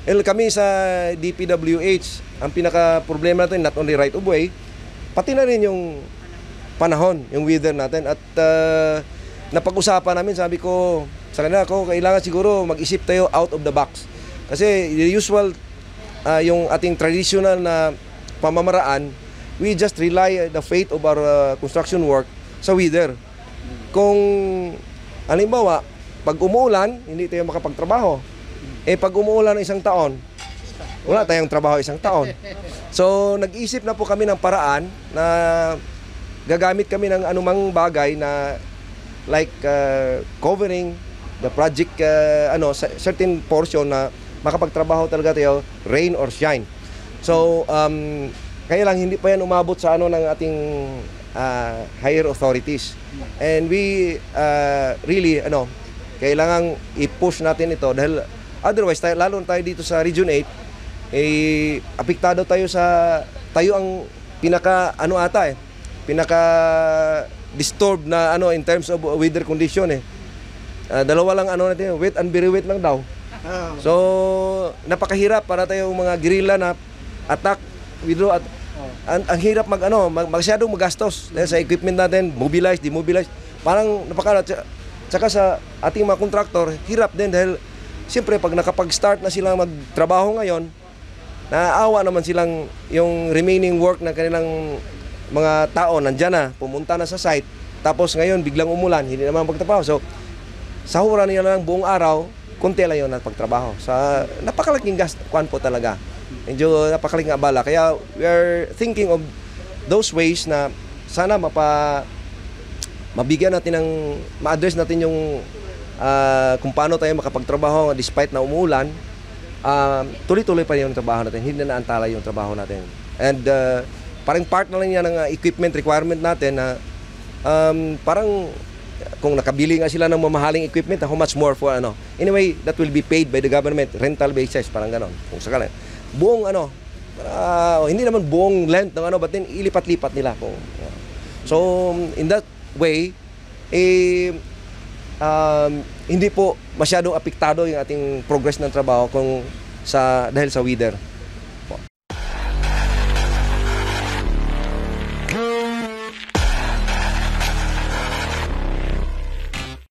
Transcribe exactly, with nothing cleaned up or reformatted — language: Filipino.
El kami sa D P W H, ang pinaka problema natin not only right of way, pati na rin yung panahon, yung weather natin. At uh, napag-usapan namin, sabi ko sa kanila, ako kailangan siguro mag-isip tayo out of the box. Kasi the usual, uh, yung ating traditional na pamamaraan, we just rely the fate of our uh, construction work sa weather. Kung halimbawa, pag umuulan, hindi tayo makapagtrabaho. Eh pag umuulan ng isang taon, wala tayong trabaho isang taon. So nag-isip na po kami ng paraan na gagamit kami ng anumang bagay na like uh, covering the project uh, ano certain portion na makapagtrabaho talaga tayo rain or shine. So um, kaya lang hindi pa yan umabot sa ano ng ating uh, higher authorities. And we uh, really ano kailangang i-push natin ito dahil otherwise, tayo, lalo tayo dito sa Region eight, eh, apektado tayo sa, tayo ang pinaka, ano ata eh, pinaka disturbed na ano in terms of weather condition eh. Uh, dalawa lang ano natin, wet and very wet lang daw. So, napakahirap para tayong mga guerrilla na attack, withdraw, at ang, ang hirap mag ano, mag, masyadong magastos dahil sa equipment natin, mobilize, demobilize. Parang napaka, tsaka sa ating mga contractor, hirap din dahil siyempre, pag nakapag-start na silang magtrabaho ngayon, naaawa naman silang yung remaining work ng kanilang mga tao nandyan na, pumunta na sa site, tapos ngayon biglang umulan, hindi naman magtrabaho. So, sahuran nila lang buong araw, konti lang yun at pagtrabaho. Sa napakalaking gas, kuan po talaga. Medyo napakalaking abala. Kaya we are thinking of those ways na sana mapa, mabigyan natin ng, ma-address natin yung Uh, kung paano tayo makapagtrabaho despite na umuulan, uh, tuloy-tuloy pa yung trabaho natin, hindi na naantala yung trabaho natin. And uh, parang part na lang yan ng uh, equipment requirement natin na um, parang kung nakabili nga sila ng mamahaling equipment, how much more for ano. Anyway, that will be paid by the government, rental basis, parang ganon. Kung sakali, buong ano, uh, hindi naman buong length ng ano, but then ilipat-lipat nila. Kung, uh, so, in that way, eh, Um, hindi po masyadong apektado yung ating progress ng trabaho kung sa dahil sa weather.